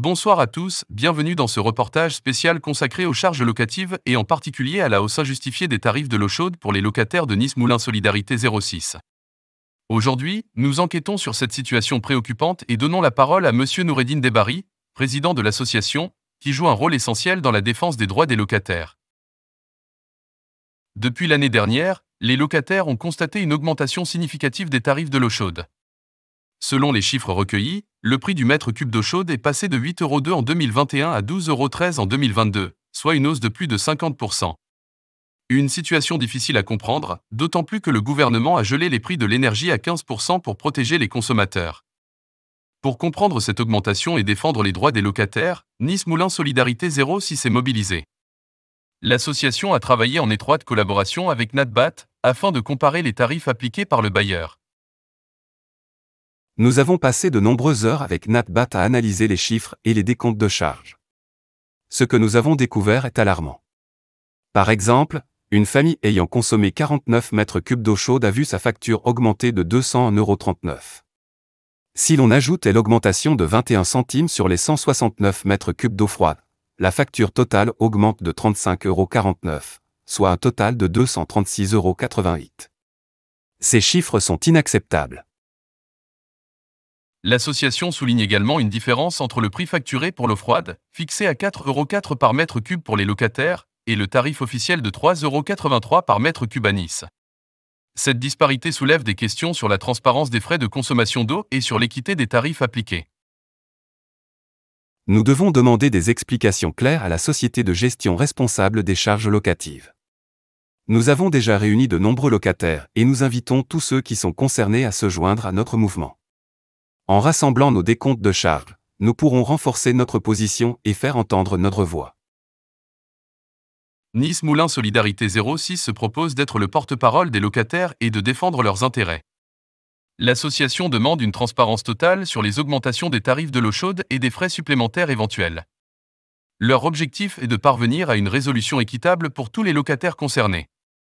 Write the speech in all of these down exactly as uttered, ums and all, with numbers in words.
Bonsoir à tous, bienvenue dans ce reportage spécial consacré aux charges locatives et en particulier à la hausse injustifiée des tarifs de l'eau chaude pour les locataires de Nice Moulins Solidarité zéro six. Aujourd'hui, nous enquêtons sur cette situation préoccupante et donnons la parole à Monsieur Noureddine Debari, président de l'association, qui joue un rôle essentiel dans la défense des droits des locataires. Depuis l'année dernière, les locataires ont constaté une augmentation significative des tarifs de l'eau chaude. Selon les chiffres recueillis, le prix du mètre cube d'eau chaude est passé de huit euros deux en deux mille vingt et un à douze euros treize en deux mille vingt-deux, soit une hausse de plus de cinquante pour cent. Une situation difficile à comprendre, d'autant plus que le gouvernement a gelé les prix de l'énergie à quinze pour cent pour protéger les consommateurs. Pour comprendre cette augmentation et défendre les droits des locataires, Nice Moulins Solidarité zéro six est mobilisée. L'association a travaillé en étroite collaboration avec NatBat, afin de comparer les tarifs appliqués par le bailleur. Nous avons passé de nombreuses heures avec NatBat à analyser les chiffres et les décomptes de charges. Ce que nous avons découvert est alarmant. Par exemple, une famille ayant consommé quarante-neuf mètres cubes d'eau chaude a vu sa facture augmenter de deux cent un euros trente-neuf. Si l'on ajoute l'augmentation de vingt et un centimes sur les cent soixante-neuf mètres cubes d'eau froide, la facture totale augmente de trente-cinq euros quarante-neuf, soit un total de deux cent trente-six euros quatre-vingt-huit. Ces chiffres sont inacceptables. L'association souligne également une différence entre le prix facturé pour l'eau froide, fixé à quatre euros quatre par mètre cube pour les locataires, et le tarif officiel de trois euros quatre-vingt-trois par mètre cube à Nice. Cette disparité soulève des questions sur la transparence des frais de consommation d'eau et sur l'équité des tarifs appliqués. Nous devons demander des explications claires à la société de gestion responsable des charges locatives. Nous avons déjà réuni de nombreux locataires et nous invitons tous ceux qui sont concernés à se joindre à notre mouvement. En rassemblant nos décomptes de charges, nous pourrons renforcer notre position et faire entendre notre voix. Nice Moulins Solidarité zéro six se propose d'être le porte-parole des locataires et de défendre leurs intérêts. L'association demande une transparence totale sur les augmentations des tarifs de l'eau chaude et des frais supplémentaires éventuels. Leur objectif est de parvenir à une résolution équitable pour tous les locataires concernés.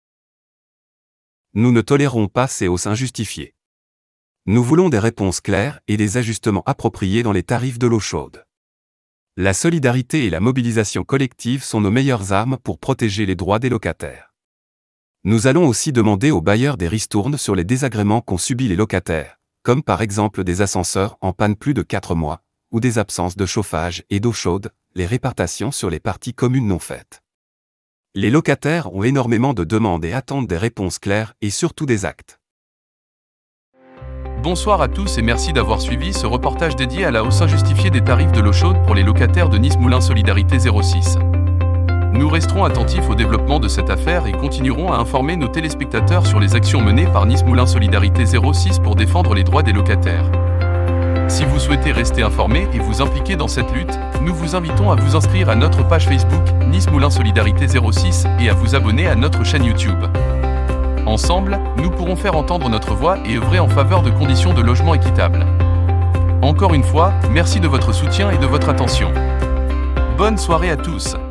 Nous ne tolérons pas ces hausses injustifiées. Nous voulons des réponses claires et des ajustements appropriés dans les tarifs de l'eau chaude. La solidarité et la mobilisation collective sont nos meilleures armes pour protéger les droits des locataires. Nous allons aussi demander aux bailleurs des ristournes sur les désagréments qu'ont subis les locataires, comme par exemple des ascenseurs en panne plus de quatre mois, ou des absences de chauffage et d'eau chaude, les répartitions sur les parties communes non faites. Les locataires ont énormément de demandes et attendent des réponses claires et surtout des actes. Bonsoir à tous et merci d'avoir suivi ce reportage dédié à la hausse injustifiée des tarifs de l'eau chaude pour les locataires de Nice Moulins Solidarité zéro six. Nous resterons attentifs au développement de cette affaire et continuerons à informer nos téléspectateurs sur les actions menées par Nice Moulins Solidarité zéro six pour défendre les droits des locataires. Si vous souhaitez rester informé et vous impliquer dans cette lutte, nous vous invitons à vous inscrire à notre page Facebook Nice Moulins Solidarité zéro six et à vous abonner à notre chaîne YouTube. Ensemble, nous pourrons faire entendre notre voix et œuvrer en faveur de conditions de logement équitables. Encore une fois, merci de votre soutien et de votre attention. Bonne soirée à tous.